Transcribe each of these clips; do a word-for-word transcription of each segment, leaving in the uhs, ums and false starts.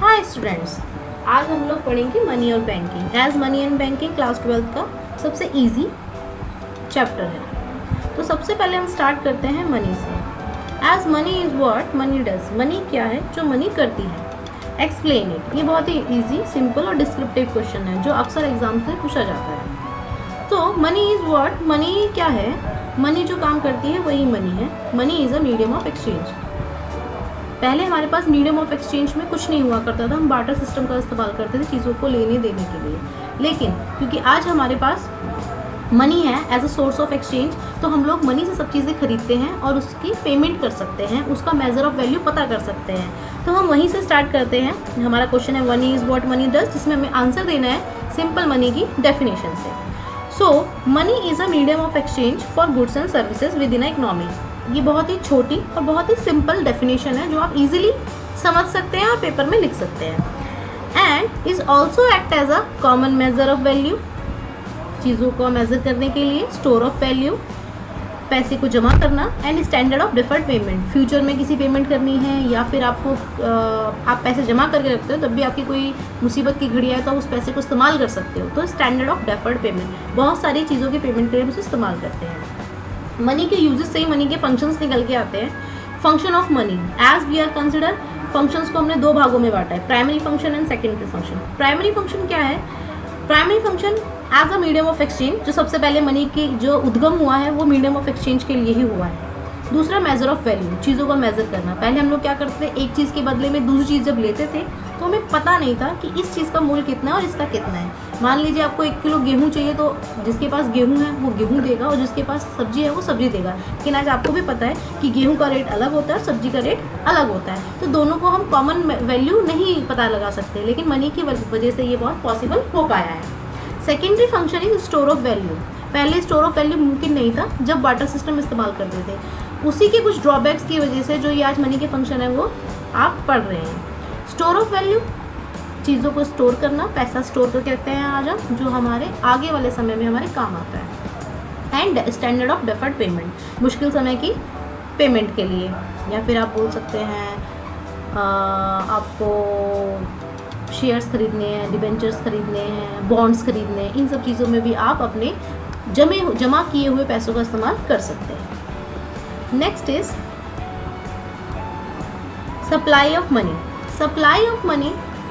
Hi students, आज हम लोग पढ़ेंगे मनी और banking. As money and banking class twelfth का सबसे इजी चैप्टर है। तो सबसे पहले हम स्टार्ट करते हैं मनी से। As money is what money does. Money क्या है जो मनी करती है। Explain it. ये बहुत ही इजी, सिंपल और डिस्क्रिप्टिव क्वेश्चन है जो अक्सर एग्जाम से पूछा जाता है। तो मनी इज़ व्हाट, मनी क्या है। मनी जो काम करती है वही मनी है। Money is a medium of exchange. पहले हमारे पास मीडियम ऑफ एक्सचेंज में कुछ नहीं हुआ करता था, हम बार्टर सिस्टम का इस्तेमाल करते थे चीज़ों को लेने देने के लिए। लेकिन क्योंकि आज हमारे पास मनी है as a source of exchange, तो हम लोग मनी से सब चीज़ें खरीदते हैं और उसकी पेमेंट कर सकते हैं, उसका मेजर ऑफ वैल्यू पता कर सकते हैं। तो हम वहीं से स्टार्ट करते हैं। हमारा क्वेश्चन है money is what money does, जिसमें हमें आंसर देना है सिंपल मनी की डेफिनेशन से। So money is a medium of exchange for goods and services within a economy. ये बहुत ही छोटी और बहुत ही सिंपल डेफिनेशन है जो आप इजीली समझ सकते हैं और पेपर में लिख सकते हैं। And is also act as a common measure of value. चीज़ों को मेज़र करने के लिए स्टोर ऑफ वैल्यू, पैसे को जमा करना, and standard of deferred payment. Future में किसी पेमेंट करनी है या फिर आपको आ, आप पैसे जमा करके रखते हो, तब भी आपकी कोई मुसीबत की घड़ी आए तो उस पैसे को इस्तेमाल कर सकते हो। तो स्टैंडर्ड ऑफ डिफर्ड पेमेंट, बहुत सारी चीज़ों की पेमेंट के लिए हम उसे इस्तेमाल करते हैं। मनी के यूजेस से ही मनी के फंक्शंस निकल के आते हैं। Function of money as we are consider, functions को हमने दो भागों में बांटा है, primary function and secondary function. Primary function क्या है। Primary function as a medium of exchange, जो सबसे पहले मनी की जो उद्गम हुआ है वो मीडियम ऑफ एक्सचेंज के लिए ही हुआ है। दूसरा मेजर ऑफ वैल्यू, चीज़ों को मेजर करना। पहले हम लोग क्या करते थे, एक चीज़ के बदले में दूसरी चीज़ जब लेते थे तो हमें पता नहीं था कि इस चीज़ का मूल्य कितना है और इसका कितना है। मान लीजिए आपको एक किलो गेहूँ चाहिए तो जिसके पास गेहूँ है वो गेहूँ देगा और जिसके पास सब्जी है वो सब्जी देगा। लेकिन आज आपको भी पता है कि गेहूँ का रेट अलग होता है और सब्जी का रेट अलग होता है। तो दोनों को हम कॉमन वैल्यू नहीं पता लगा सकते, लेकिन मनी की वजह से ये बहुत पॉसिबल हो पाया है। Secondary function is store of value. पहले स्टोर ऑफ वैल्यू मुमकिन नहीं था जब बार्टर सिस्टम इस्तेमाल करते थे। उसी के कुछ ड्रॉबैक्स की वजह से जो ये आज मनी के फंक्शन है वो आप पढ़ रहे हैं। स्टोर ऑफ वैल्यू, चीज़ों को स्टोर करना, पैसा स्टोर कर कहते हैं आज हम, जो हमारे आगे वाले समय में हमारे काम आता है। And standard of deferred payment, मुश्किल समय की पेमेंट के लिए, या फिर आप बोल सकते हैं आ, आपको शेयर्स खरीदने हैं, डिबेंचर्स खरीदने हैं, बॉन्ड्स खरीदने हैं, इन सब चीज़ों में भी आप अपने जमे जमा किए हुए पैसों का इस्तेमाल कर सकते हैं। Next is supply of money. Supply of money,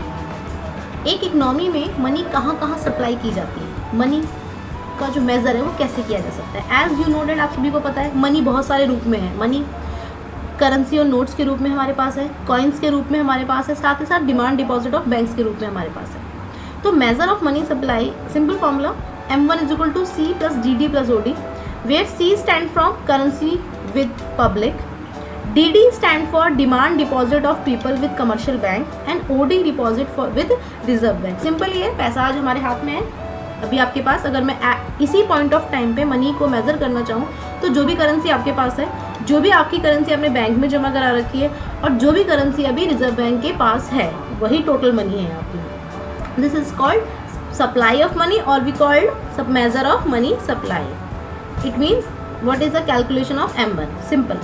एक इकोनॉमी में मनी कहाँ कहाँ सप्लाई की जाती है, मनी का जो मेज़र है वो कैसे किया जा सकता है। एज यू नो डेट, आप सभी को पता है मनी बहुत सारे रूप में है। मनी करेंसी और नोट्स के रूप में हमारे पास है, कॉइन्स के रूप में हमारे पास है, साथ ही साथ डिमांड डिपॉजिट ऑफ बैंक्स के रूप में हमारे पास है। तो measure of money supply, simple formula M one is equal to C plus D D plus O D, where C stand from currency with public, D D stand for demand deposit of people with commercial bank, and O D deposit for with reserve bank. Simple ये है, पैसा आज हमारे हाथ में है अभी आपके पास। अगर मैं इसी पॉइंट ऑफ टाइम पे मनी को मेजर करना चाहूँ तो जो भी करेंसी आपके पास है, जो भी आपकी करेंसी आपने बैंक में जमा करा रखी है और जो भी करेंसी अभी रिजर्व बैंक के पास है, वही टोटल मनी है आपकी। This is called supply of money और वी कॉल्ड सब measure of money supply. It means what is the calculation of M one, simple.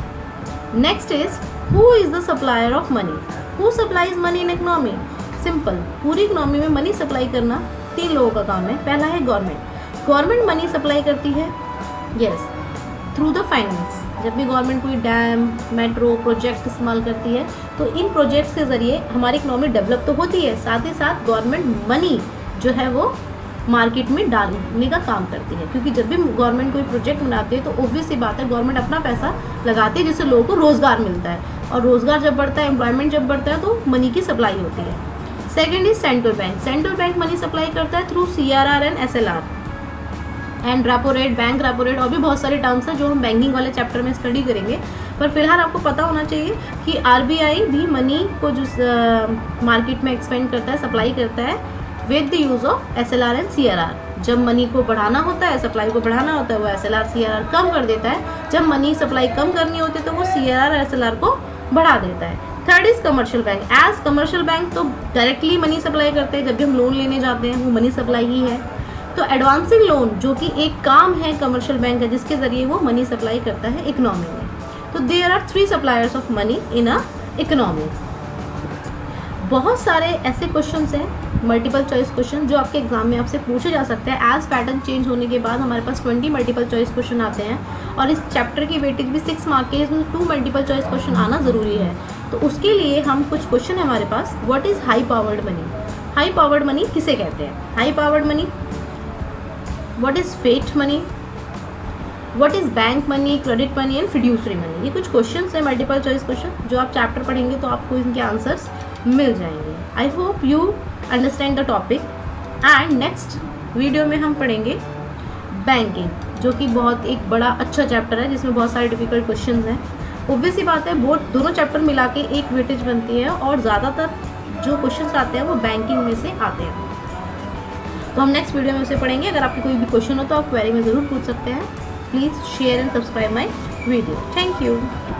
Next is who is the supplier of money. Who supplies money in economy, simple. पूरी economy में money supply करना तीन लोगों का काम है। पहला है गवर्नमेंट। गवर्नमेंट मनी सप्लाई करती है यस थ्रू द फाइनेंस। जब भी गवर्नमेंट कोई डैम, मेट्रो प्रोजेक्ट इस्तेमाल करती है तो इन प्रोजेक्ट्स के ज़रिए हमारी इकोनॉमी डेवलप तो होती है, साथ ही साथ गवर्नमेंट मनी जो है वो मार्केट में डालने का काम करती है। क्योंकि जब भी गवर्नमेंट कोई प्रोजेक्ट बनाती है तो ऑब्वियस सी बात है गवर्नमेंट अपना पैसा लगाती है जिससे लोगों को रोज़गार मिलता है, और रोज़गार जब बढ़ता है, एम्प्लॉयमेंट जब बढ़ता है तो मनी की सप्लाई होती है। Second is central bank. Central bank money supply करता है through C R R and S L R and repo rate, bank repo rate, और भी बहुत सारे टर्म्स हैं जो हम बैंकिंग वाले चैप्टर में स्टडी करेंगे। पर फिलहाल आपको पता होना चाहिए कि आर बी आई भी मनी को जो मार्केट में एक्सपेंड करता है, सप्लाई करता है with the use of S L R and C R R. जब मनी को बढ़ाना होता है, सप्लाई को बढ़ाना होता है, वो S L R C R R कम कर देता है। जब मनी सप्लाई कम करनी होती है तो वो C R R S L R को बढ़ा देता है। Third is commercial bank. As commercial bank तो डायरेक्टली मनी सप्लाई करते हैं, जब भी हम लोन लेने जाते हैं वो मनी सप्लाई ही है। तो एडवांसिंग लोन जो कि एक काम है कमर्शियल बैंक का जिसके ज़रिए वो मनी सप्लाई करता है इकोनॉमी में। तो there are three suppliers of money in a economy. बहुत सारे ऐसे क्वेश्चंस हैं मल्टीपल चॉइस क्वेश्चन जो आपके एग्जाम में आपसे पूछे जा सकते हैं। एज पैटर्न चेंज होने के बाद हमारे पास ट्वेंटी मल्टीपल चॉइस क्वेश्चन आते हैं और इस चैप्टर की वेटेज भी सिक्स मार्क के, इसमें टू मल्टीपल चॉइस क्वेश्चन आना ज़रूरी है। तो उसके लिए हम कुछ क्वेश्चन है हमारे पास। What is high powered money? High powered money किसे कहते हैं? High powered money. What is fiat money? What is bank money, credit money and fiduciary money? ये कुछ क्वेश्चन है मल्टीपल चॉइस क्वेश्चन जो आप चैप्टर पढ़ेंगे तो आपको इनके आंसर्स मिल जाएंगे। I hope you understand the topic. And next video में हम पढ़ेंगे बैंकिंग, जो कि बहुत एक बड़ा अच्छा चैप्टर है जिसमें बहुत सारे डिफिकल्ट क्वेश्चंस हैं। ऑब्वियस सी बात है, बोथ दोनों चैप्टर मिला के एक वेटेज बनती है और ज़्यादातर जो क्वेश्चंस आते हैं वो बैंकिंग में से आते हैं। तो हम नेक्स्ट वीडियो में उसे पढ़ेंगे। अगर आपके कोई भी क्वेश्चन हो तो आप क्वेरी में ज़रूर पूछ सकते हैं। Please share and subscribe my video. Thank you.